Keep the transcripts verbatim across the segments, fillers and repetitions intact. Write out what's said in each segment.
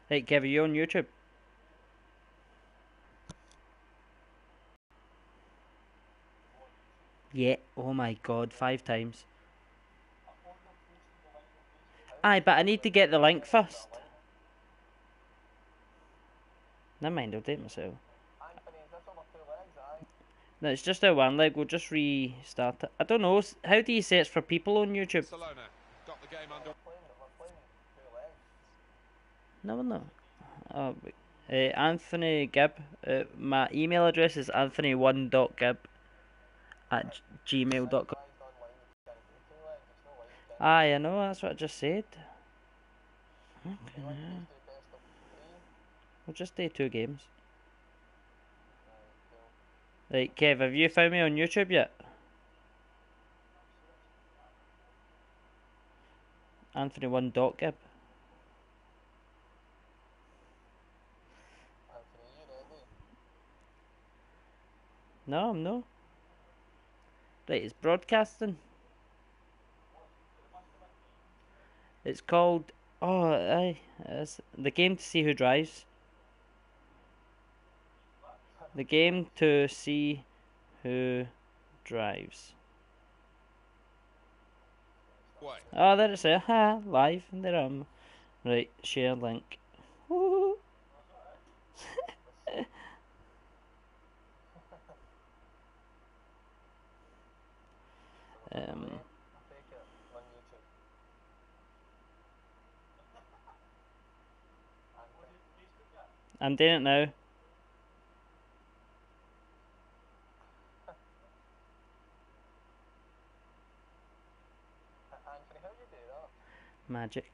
Hey, Kev, are you on YouTube? Yeah. Oh my god, five times. Aye, but I need to get the link first. Never mind, I'll do it myself. No, it's just our one leg. We'll just restart it. I don't know. How do you search for people on YouTube? No, no. Oh, uh, Anthony Gibb. Uh, my email address is anthony one dot gibb at gmail dot com. Aye, I know. That's what I just said. Okay. We'll just do two games. Right, Kev, have you found me on YouTube yet? Anthony one dot gibb. No, I'm not. Right, it's broadcasting. It's called. Oh, aye. It's the game to see who drives. The game to see who drives. Oh, there it's there. Ha, live. And there I am. Right, share link. um. I'm doing it now. Magic.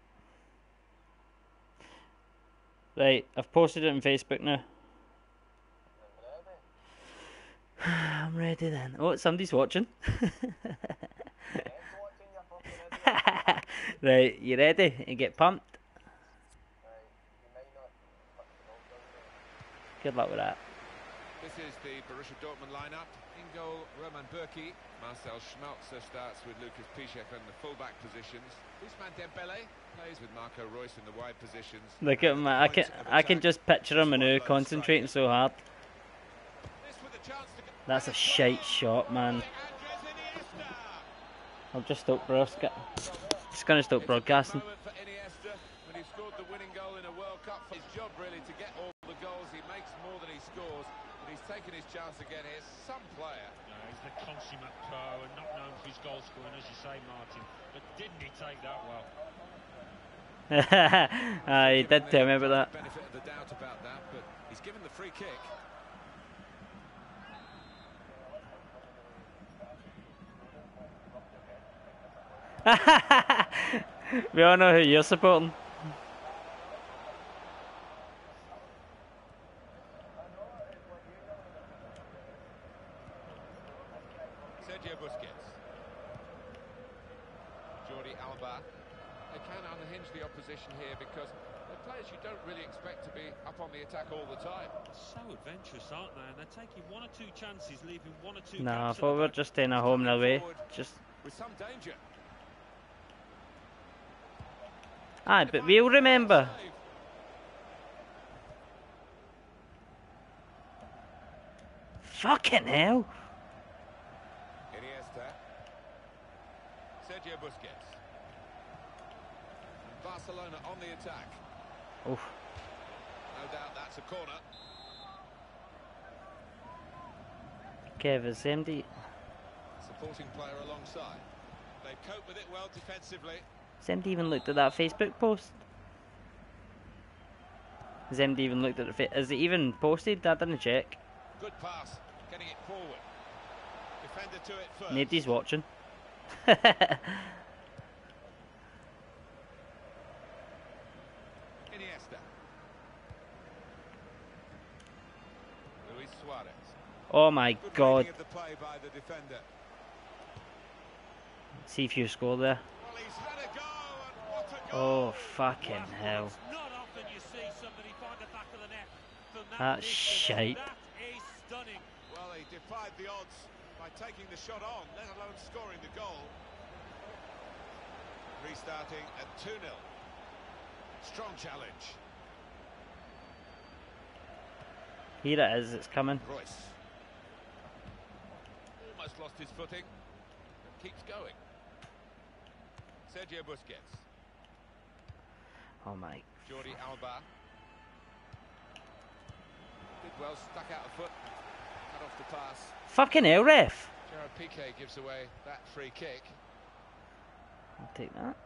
Right, I've posted it on Facebook now. I'm ready then. Oh, somebody's watching. Right, you ready? You get pumped? Good luck with that. This is the Borussia Dortmund lineup. In goal, Roman Bürki. Marcel Schmelzer starts with Lucas Piszczek in the fullback positions. Ousmane Dembele plays with Marco Reus in the wide positions. Look at him. I can I can just picture him now concentrating so hard. That's a shite shot, man. I'll just stop broadcasting. Just gonna stop broadcasting. When he scored the winning goal in a World Cup, his job really to get all the goals. He makes more than he scores, but he's taken his chance again here. Some player. No, he's the consummate pro and not known for his goal scoring, as you say, Martin. But didn't he take that well? uh, he did tell me about that. Benefit of the doubt about that, but he's given the free kick. We all know who you're supporting. Sergio Busquets. Jordi Alba. They can unhinge the opposition here because they're players you don't really expect to be up on the attack all the time. So adventurous, aren't they? And they're taking one or two chances, leaving one or two. No, I thought we were just staying at home and away. Just. With some danger. Aye, but we'll remember. Fucking hell. Iniesta. Sergio Busquets. And Barcelona on the attack. Oof. No doubt that's a corner. Kev, is M D. Supporting player alongside. They cope with it well defensively. Has M D even looked at that Facebook post? Has M D even looked at the fa- Is it even posted? I didn't check. Good pass, getting it forward. Defender to it first. Nobody's watching. Iniesta. Luis Suarez. Oh my Good god. reading of the play by the defender. See if you score there. Well, he's had a go, and what a goal. Oh fucking hell. Not often you see somebody find the back of the net from that That's distance. shite. That is stunning. Well, he defied the odds by taking the shot on, let alone scoring the goal. Restarting at two nil. Strong challenge. Here it is, it's coming. Royce. Almost lost his footing. Keeps going. Sergio Busquets. Oh my. Jordi Alba. Did well, stuck out a foot. Cut off the pass. Fucking hell, ref! Gerard Piqué gives away that free kick. I'll take that.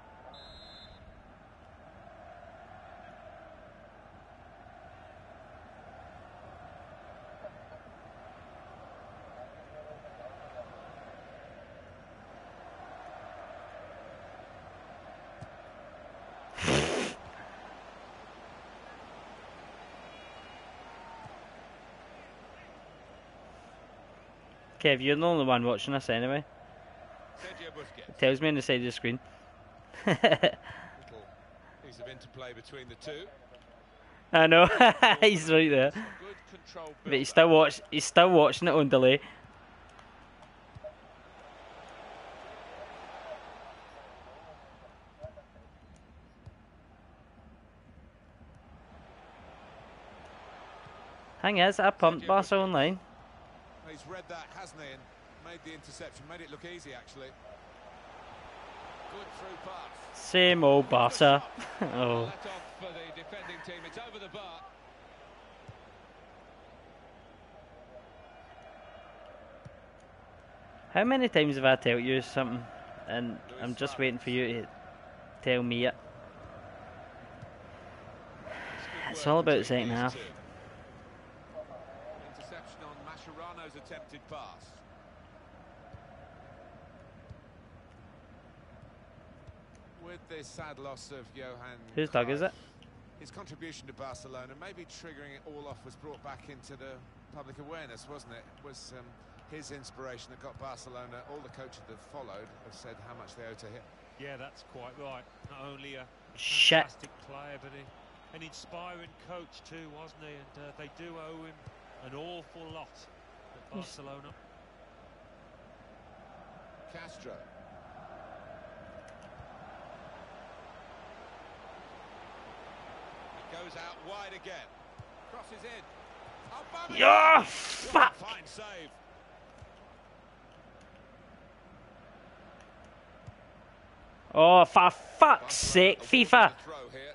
Kev, you're the only one watching this anyway. Sergio Busquets. It tells me on the side of the screen. Little piece of interplay between the two. I know, he's right there. Good control But he's build-up. still watch. He's still watching it on delay. Thing is, I pumped Barca online. He's read that, hasn't he, and made the interception, made it look easy actually. Good through pass. Same old Barca. Oh. Let off for the defending team. It's over the bar. How many times have I told you something, and I'm just waiting for you to tell me it? It's all about the second half. Interception on Mascherano's attempted pass. With this sad loss of Johan Whose dog is it? His contribution to Barcelona, maybe triggering it all off, was brought back into the public awareness, wasn't it? It was um, his inspiration that got Barcelona. All the coaches that followed have said how much they owe to him. Yeah, that's quite right. Not only a Shit. fantastic player, but a, an inspiring coach too, wasn't he? And uh, they do owe him an awful lot at Barcelona. Castro. It goes out wide again. Crosses in. Aubameyang! Yeah, What a fuck! fine save. Oh, for fuck's sake, FIFA! Throw here.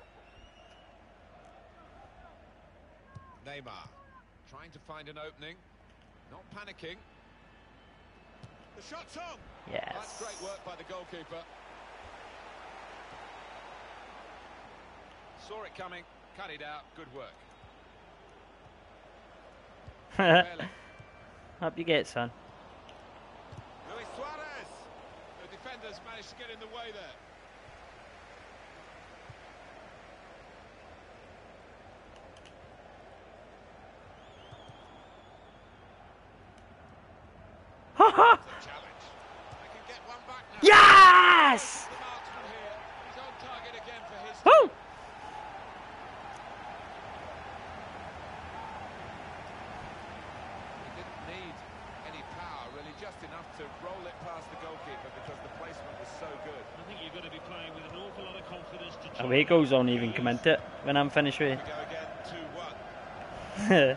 Neymar trying to find an opening, not panicking. The shot's on. Yes. That's great work by the goalkeeper. Saw it coming, cut it out. Good work. Pele. Up you get, son. Luis Suarez. The defenders managed to get in the way there. Ha ha! It's a challenge. They can get one back now. Yes! The marksman here. He's on target again for his Woo! team. He didn't need any power, really, just enough to roll it past the goalkeeper because the placement was so good. I think you've got to be playing with an awful lot of confidence to try Away and goals on make even these. comment it when I'm finished with We go again, two one. it.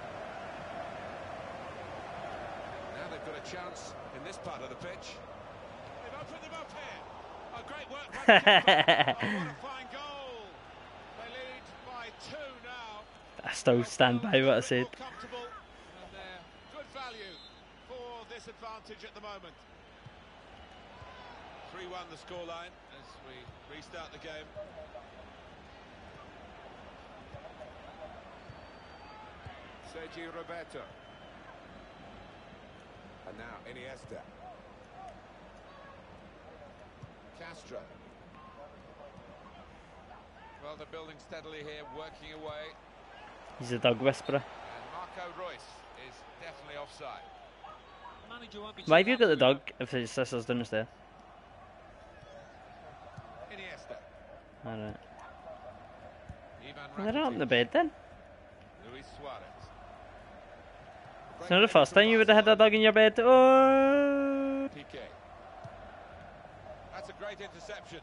Now they've got a chance in this part of the pitch. They've opened them up here. Oh, great work by the keeper. Oh, what a fine goal. They lead by two now. I still stand by what I said. More comfortable, and they're good value for this advantage at the moment. three one the scoreline as we restart the game. Sergio Roberto. And now Iniesta. Castro. Well, they're building steadily here, working away. He's a dog whisperer. And Marco Reus is definitely offside. Manager won't be Why too have you got the happy dog if his sister's down the stair? Iniesta. Alright. Ivan They're not on the Rakitic. bed then. Luis Suarez. It's not the first time you would have had a dog in your bed. Oh! Piqué. That's a great interception.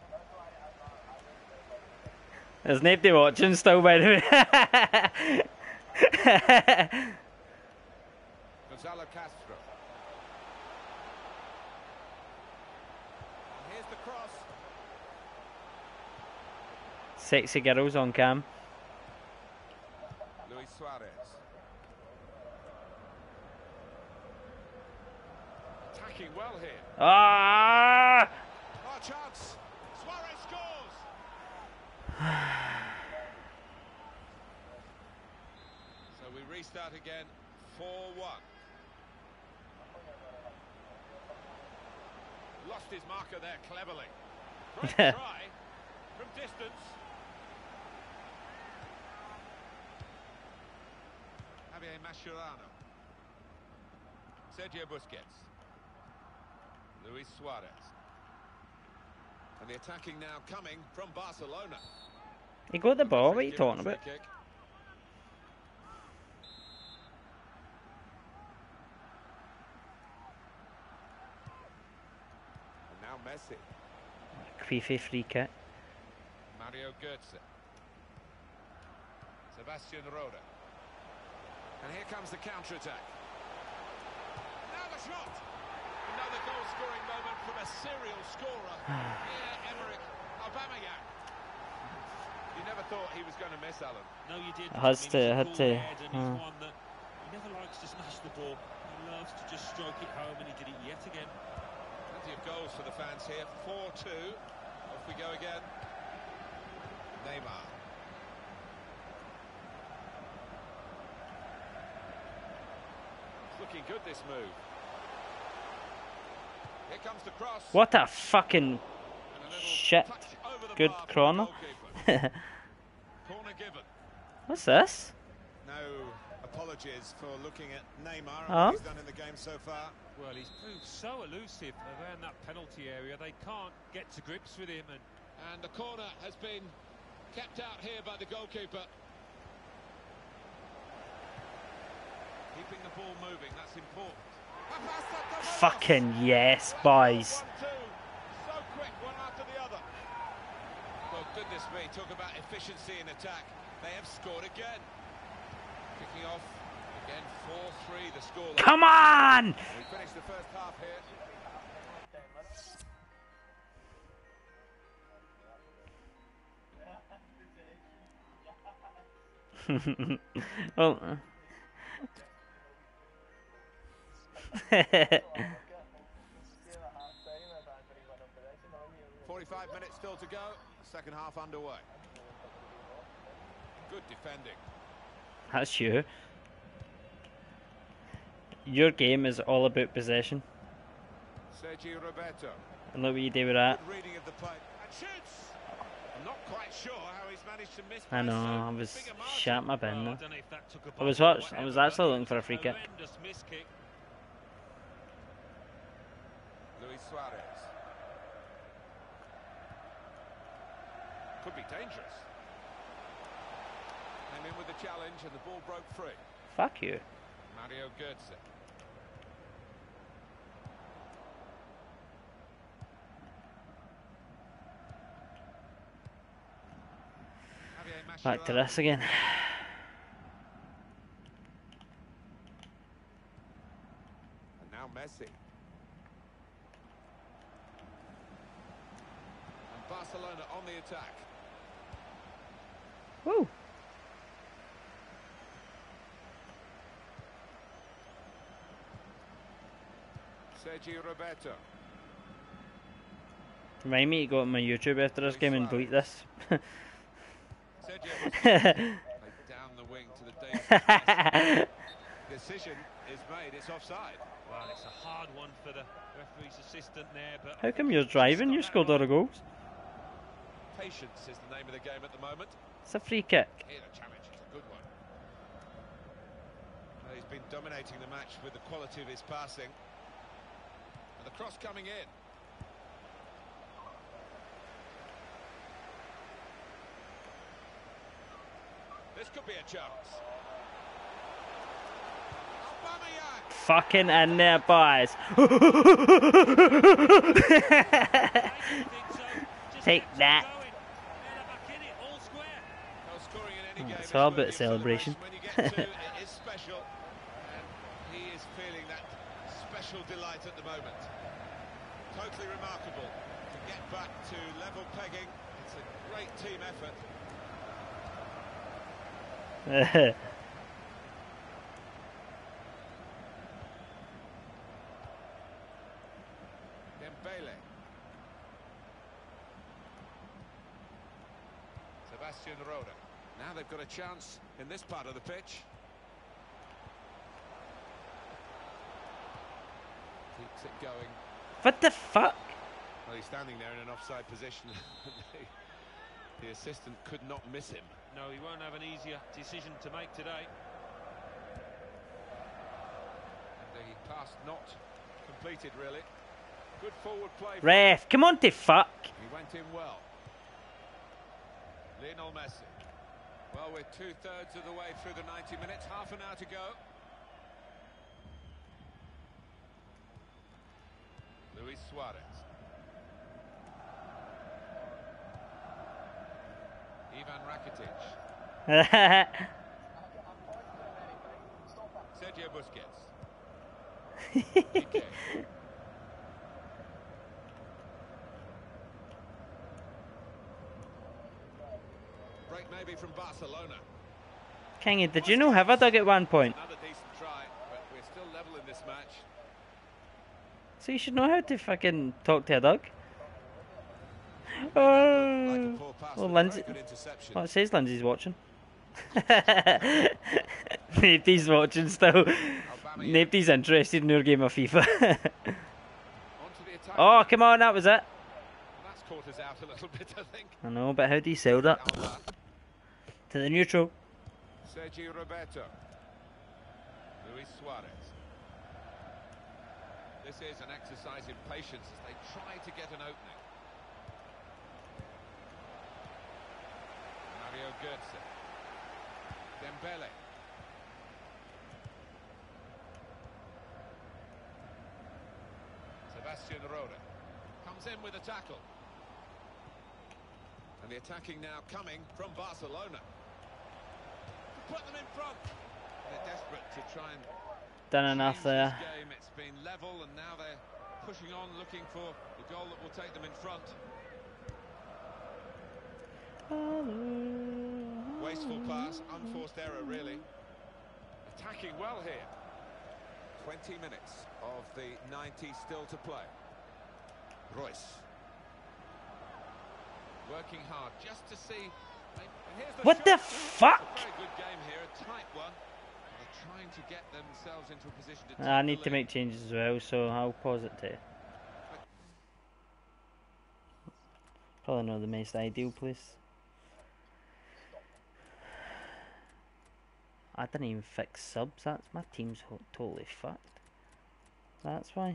There's nobody watching still, by the way. Gonzalo Castro. And here's the cross. Sexy girls on cam. Luis Suarez. Attacking well here. Ah! Oh, chance. Suarez scores. So we restart again. four one. Lost his marker there cleverly. Great try from distance. Javier Mascherano. Sergio Busquets. Luis Suarez. And the attacking now coming from Barcelona. He got the ball, what are you talking about? Kick. And now Messi. Creepy free kick. Mario Götze. Sebastian Rode. And here comes the counter-attack. Now the shot! Another goal-scoring moment from a serial scorer. Pierre-Emerick Aubameyang. You never thought he was going to miss, Alan. No, you did. Has to, had to. And he's Uh. one that he never likes to smash the ball. He loves to just stroke it home, and he did it yet again. Plenty of goals for the fans here. four two. Off we go again. Neymar. It's looking good, this move. Here comes the cross. What a fucking And a little shit. touch over the Good bar for the corner. goalkeeper. Corner given. What's this? No apologies for looking at Neymar and Oh. what he's done in the game so far. Well, he's proved so elusive around that penalty area. They can't get to grips with him. And And the corner has been kept out here by the goalkeeper. Keeping the ball moving, that's important. Fucking yes, boys. One, two. So quick, one after the other. Well, goodness me, talk about efficiency in attack. They have scored again. Kicking off again, four three the score. Come on! We finished the first half here. Well, forty-five minutes still to go. Second half underway. Good defending. that's you. Your game is all about possession. Sergio Roberto. And look what you do with that. Good reading of the play. And shoots! I'm not quite sure how he's managed to miss. I by know, so I was big a margin. shat my bin well, I there. don't know if that took a I was bump or watch- I was whatever, actually but looking for a free kick. horrendous miss kick. Luis Suarez. Could be dangerous. Came in with the challenge and the ball broke free. Fuck you. Mario Götze. Javier Back to Mascherano. this again. And now Messi. And Barcelona on the attack. Woo! Sergio Roberto. Remind me to go to my YouTube after this game and delete this. Sergio Busquets. Played down the wing to the dangerous. Decision is made. It's offside. Well, it's a hard one for the referee's assistant there, but How come you're driving? You scored all the goals. Patience is the name of the game at the moment. It's a free kick. Here, the challenge is a good one. Well, he's been dominating the match with the quality of his passing. And the cross coming in. This could be a chance. Aubameyang. Fucking in there, boys. Take that. Goes scoring in any game It's is all worthy about of celebration. When you get two, it is special, and he is feeling that special delight at the moment. Totally remarkable to get back to level pegging. It's a great team effort. Dembele. Sebastian Rode. Now they've got a chance in this part of the pitch. Keeps it going. What the fuck? Well, he's standing there in an offside position. the, the assistant could not miss him. No, he won't have an easier decision to make today. And the pass not completed, really. Good forward play. Ref, come on to fuck. He went in well. Lionel Messi. Well, we're two-thirds of the way through the ninety minutes, half an hour to go. Luis Suarez. Ivan Rakitic. Sergio Busquets. Piqué. Break maybe from Barcelona. Kingy, did you know have a dog at one point? Another decent try, but we're still level in this match. So you should know how to fucking talk to a dog. Like Oh, a poor pass, well, but a Lindsay. very good interception. Well, it says Lindsay's watching. Nobody's watching still. Nobody's interested in your game of FIFA. Onto the attack. Oh, come on, that was it. Well, that's caught us out a little bit, I think. I know, but how do you sell that? Alba. To the neutral. Sergio Roberto. Luis Suarez. This is an exercise in patience as they try to get an opening. Mario Götze. Dembele. Sebastian Rode comes in with a tackle. And the attacking now coming from Barcelona. To put them in front. They're desperate to try and Done enough change there. this game. It's been level and now they're pushing on, looking for the goal that will take them in front. Wasteful pass, unforced error really. Attacking well here. twenty minutes of the ninety still to play. Royce. Working hard just to see. Here's the What shot. the fuck? It's a very good game here, a tight one. They're trying to get themselves into a position to. I need to make changes as well, so I'll pause it too. Probably not the most ideal place. I didn't even fix subs. That's my team's ho totally fucked. That's why.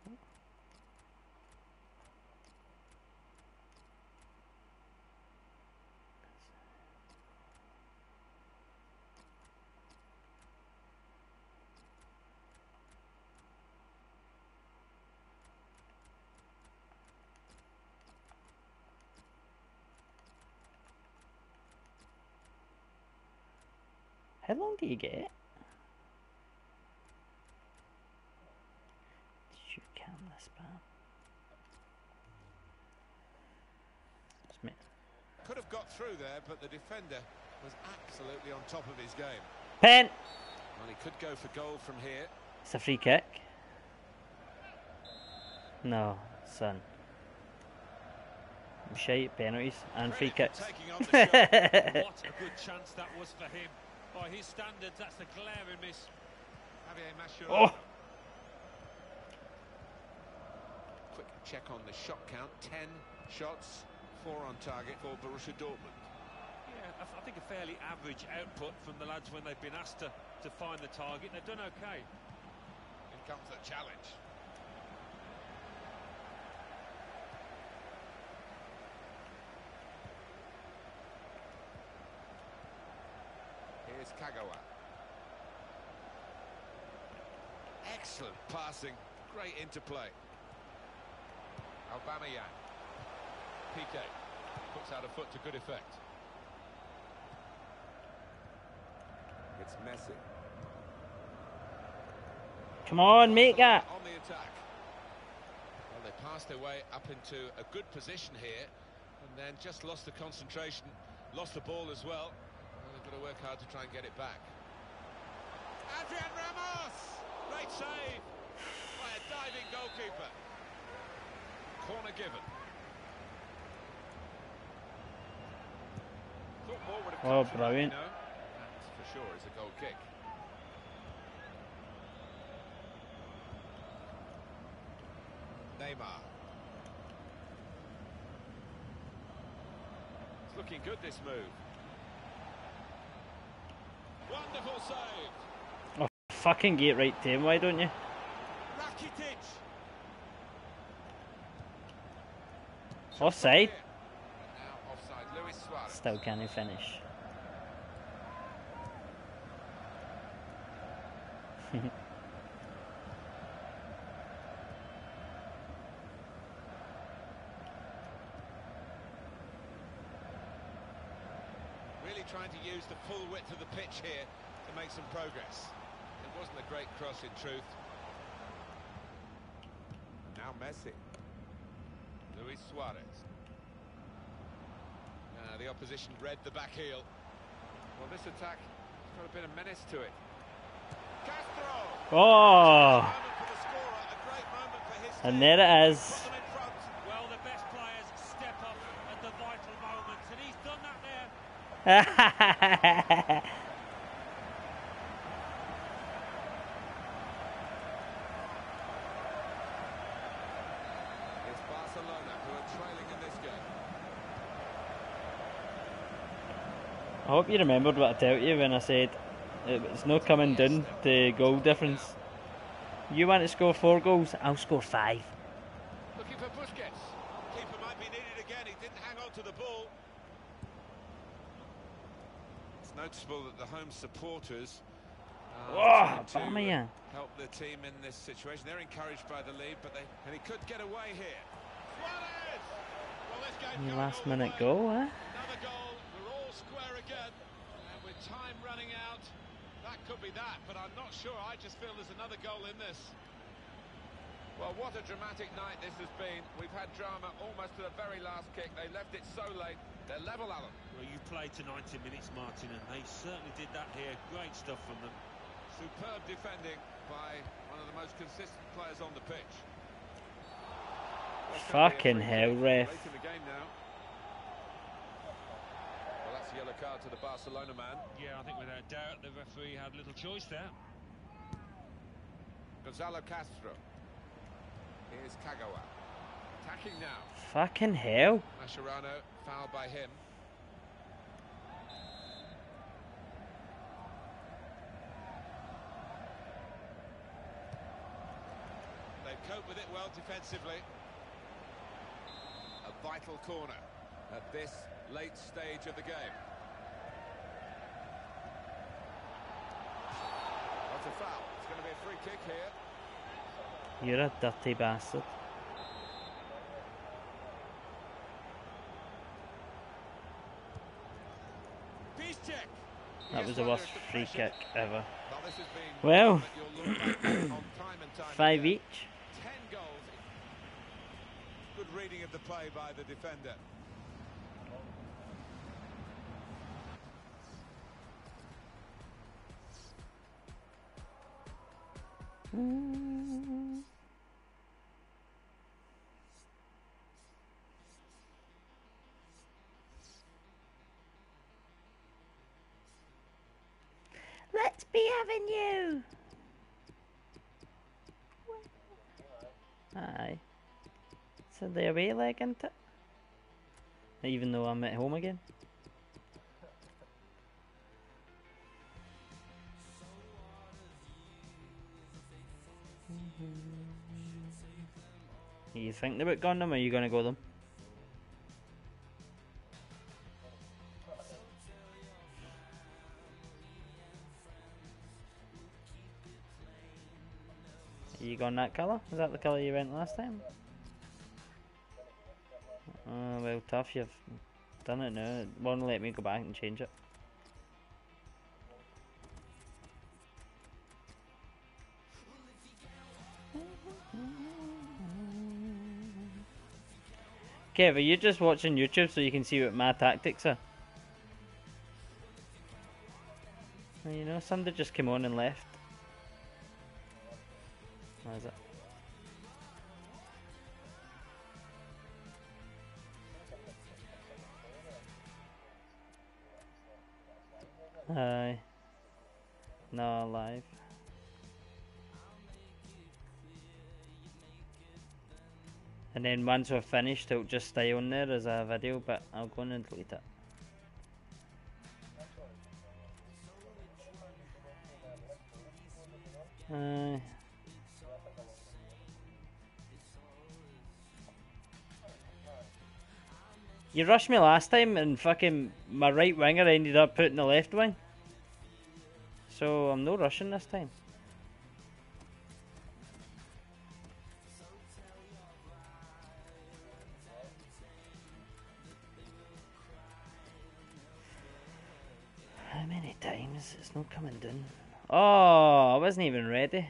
How long do you get? You can this spam. It's me. Could have got through there, but the defender was absolutely on top of his game. Pen! Well, he could go for goal from here. It's a free kick. No, son. I'm shite at penalties and free Credit kicks. for taking on the shot. What a good chance that was for him. By his standards, that's a glaring miss. Javier Mascherano. Oh! Quick check on the shot count. Ten shots, four on target for Borussia Dortmund. Yeah, I, I think a fairly average output from the lads when they've been asked to, to find the target. They've done okay. Here comes the challenge. Here's Kagawa. Excellent passing, great interplay. Aubameyang. Piqué puts out a foot to good effect. It's Messi. Come on, make that. On the attack. Well, they passed their way up into a good position here, and then just lost the concentration, lost the ball as well. Well, they've got to work hard to try and get it back. Adrian Ramos! Great save by a diving goalkeeper. Corner given. Thought more would have Oh, come from that, you brilliant. know. That, for sure, is a goal kick. Neymar. It's looking good, this move. Wonderful save. Oh, fucking get right to him, why don't you? Rakitic. Offside. Now offside. Luis Suarez. Still can't finish. Really trying to use the full width of the pitch here to make some progress. It wasn't a great cross in truth. And now Messi. Luis Suarez. Uh, the opposition read the back heel. Well, this attack has got a bit of menace to it. Castro! Oh, Moment for the scorer, a great moment for his and team. there it is. Put them in front. Well, the best players step up at the vital moments, and he's done that there. It's Barcelona who are trailing in this game. I hope you remembered what I told you when I said it's no coming down to goal difference. You want to score four goals, I'll score five. Looking for Busquets. Keeper might be needed again. He didn't hang on to the ball. It's noticeable that the home supporters Oh, are trying to Aubameyang. help the team in this situation. They're encouraged by the lead, but they and he could get away here. Suarez! Well, this game Your going last all the minute way. goal, eh? Another goal. We're all square again, and with time running out, that could be that. But I'm not sure. I just feel there's another goal in this. Well, what a dramatic night this has been. We've had drama almost to the very last kick. They left it so late. They're level, Alan. Well, you played to ninety minutes, Martin, and they certainly did that here. Great stuff from them. Superb defending by one of the most consistent players on the pitch. Well, it's gonna be a Fucking free hell, kick ref. late in the game now. Well, that's a yellow card to the Barcelona man. Yeah, I think without doubt the referee had little choice there. Gonzalo Castro. Here's Kagawa. Attacking now. Fucking hell. Mascherano, foul by him. They've coped with it well defensively. A vital corner at this late stage of the game. That's a foul. It's going to be a free kick here. You're a dirty bastard. Piszczek. That was the worst free kick ever. Well, this has been Well, one that you'll look back on time and time five again. each. Ten goals. Good reading of the play by the defender. Let's be having you. Aye. So the away leg, isn't it? Even though I'm at home again. Are you thinking about going them, or are you going to go them? Are you going that colour? Is that the colour you went last time? Oh, well, tough, you've done it now. It won't let me go back and change it. Kev, are you just watching YouTube so you can see what my tactics are? Well, you know, somebody just came on and left. What is it? Aye. No, live. And then once we're finished, it'll just stay on there as a video, but I'll go on and delete it. Aye. You rushed me last time and fucking my right winger ended up putting the left wing. So I'm no rushing this time. How many times? It's not coming down. Oh, I wasn't even ready.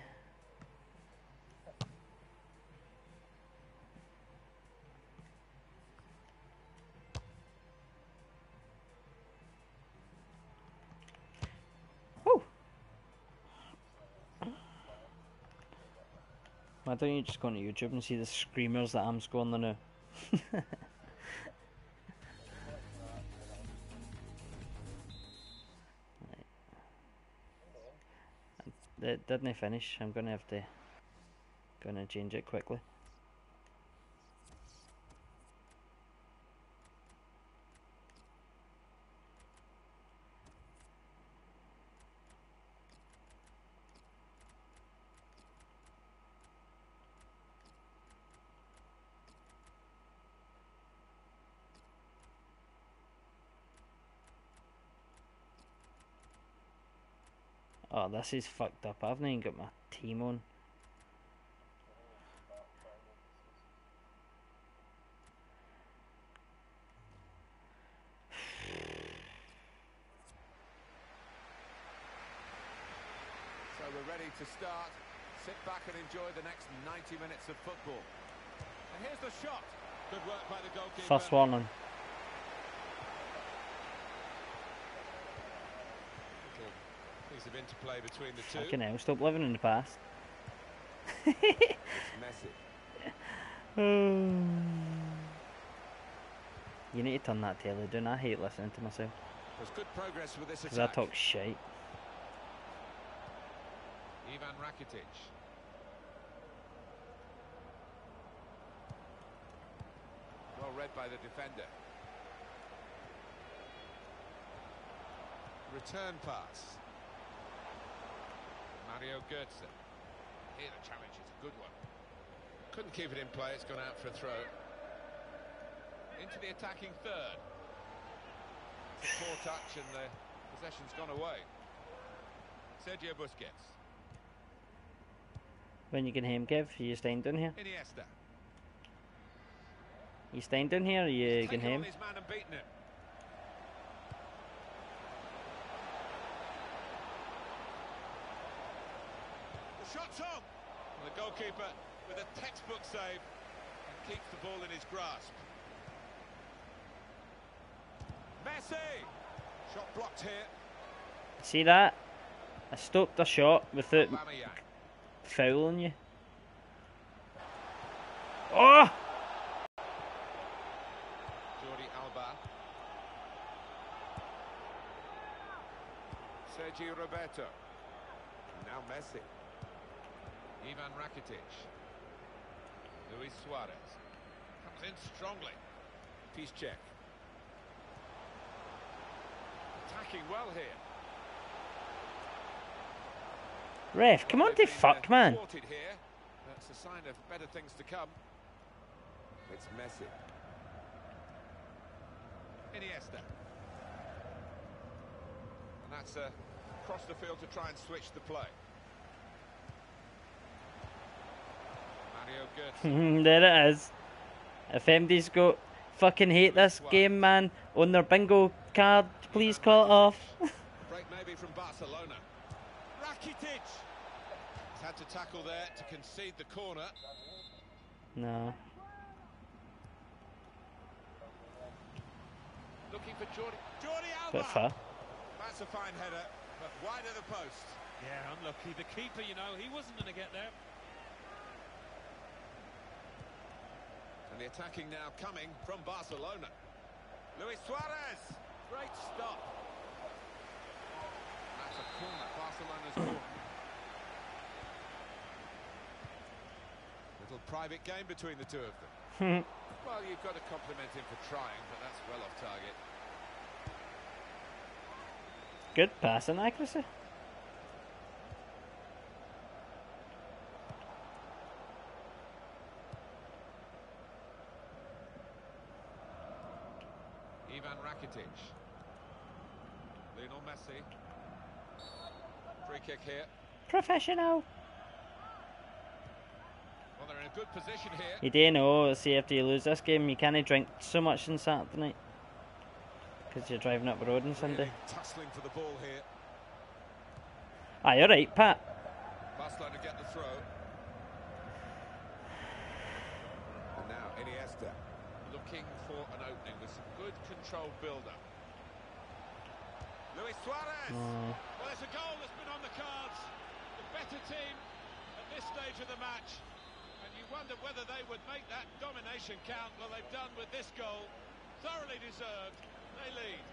Woo! Why don't you just go on YouTube and see the screamers that I'm scoring now? It didn't finish. I'm gonna have to gonna change it quickly. Oh, this is fucked up. I haven't even got my team on. So we're ready to start. Sit back and enjoy the next ninety minutes of football. And here's the shot. Good work by the goalkeeper. First warning. Piece of interplay between the two. Fucking hell, stop living in the past. Messi. You need to turn that telly down. I hate listening to myself. There's good progress with this Because I attack. talk shite. Ivan Rakitic. Well read by the defender. Return pass. Mario Götze. Here the challenge is a good one. Couldn't keep it in play, it's gone out for a throw. Into the attacking third. It's a poor touch and the possession's gone away. Sergio Busquets. When you can him, Kev, are you staying down here? Iniesta. You staying down here or you can Taken on him? his man and beaten him. The shot's on. And the goalkeeper with a textbook save and keeps the ball in his grasp. Messi! Shot blocked here. See that? I stopped the shot without Aubameyang. fouling you. Oh! Jordi Alba. Sergio Roberto. Now Messi. Ivan Rakitic. Luis Suarez. Comes in strongly. Piszczek. Attacking well here. Ref, come on to fuck, man. Thwarted here. That's a sign of better things to come. It's Messi. Iniesta. And that's uh, across the field to try and switch the play. Mario Götze. There it is. If M D's got fucking hate this game, man, on their bingo card, please call it off. Break maybe from Barcelona. Rakitic. He's had to tackle there to concede the corner. No. Looking for Jordi. Jordi Alba. Bit far. That's a fine header, but wide of the post. Yeah, unlucky. The keeper, you know, he wasn't going to get there. And the attacking now coming from Barcelona. Luis Suarez. Great stop. That's a corner. Barcelona's corner. Little private game between the two of them. Well, you've got to compliment him for trying, but that's well off target. Good passing accuracy. Ivan Rakitic. Lionel Messi. Free kick here. Professional. Well, they're in a good position here. You do know, see, after you lose this game, you can't drink so much on Saturday night. Because you're driving up the road on Sunday. Really tussling for the ball here. Ah, you're right, Pat. Barcelona get the throw. And now Iniesta looking for an opening with some good controlled build-up. Luis Suarez. Oh. Well, there's a goal that's been on the cards. The better team at this stage of the match. And you wonder whether they would make that domination count. Well, they've done with this goal. Thoroughly deserved. They lead.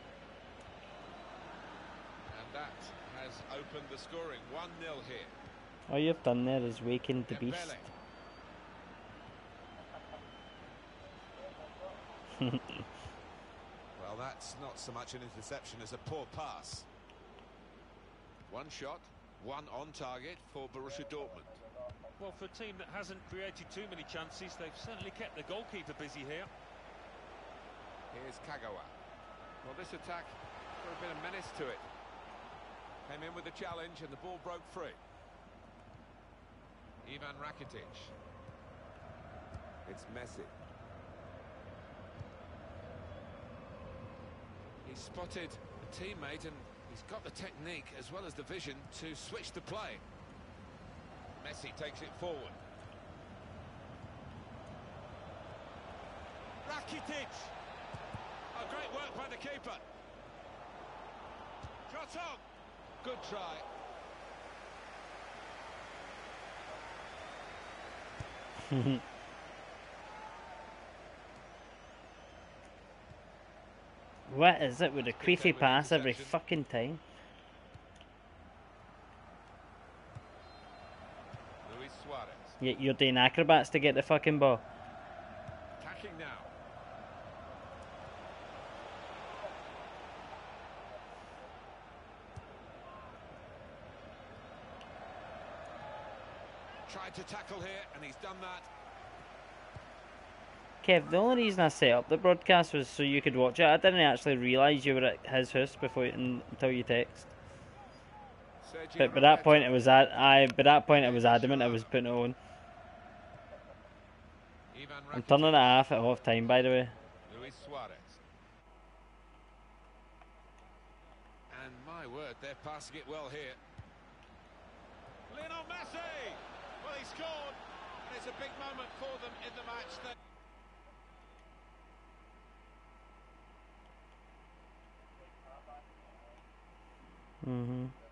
And that has opened the scoring. one nil here. All you've done there is waken the beast. Well, that's not so much an interception as a poor pass. One shot, one on target for Borussia Dortmund. Well, for a team that hasn't created too many chances, they've certainly kept the goalkeeper busy here. Here's Kagawa. Well, this attack got a bit of menace to it. Came in with the challenge and the ball broke free. Ivan Rakitic. It's Messi. He's spotted a teammate and he's got the technique as well as the vision to switch the play. Messi takes it forward. Rakitic. Oh, great work by the keeper. Shot on. Good try. What is it with a queefy pass every fucking time? Luis Suarez. Yet you're doing acrobats to get the fucking ball. Attacking now. Tried to tackle here, and he's done that. Kev, the only reason I set up the broadcast was so you could watch it. I didn't actually realise you were at his house before until you text. Sergio But by that Roberto. point, it was ad I. By that point, I was adamant I was putting it on. Ivan I'm Rakitic. turning it off at half time, by the way. Luis Suarez. And my word, they're passing it well here. Lionel Messi! Well, he scored, and it's a big moment for them in the match. They Mhm.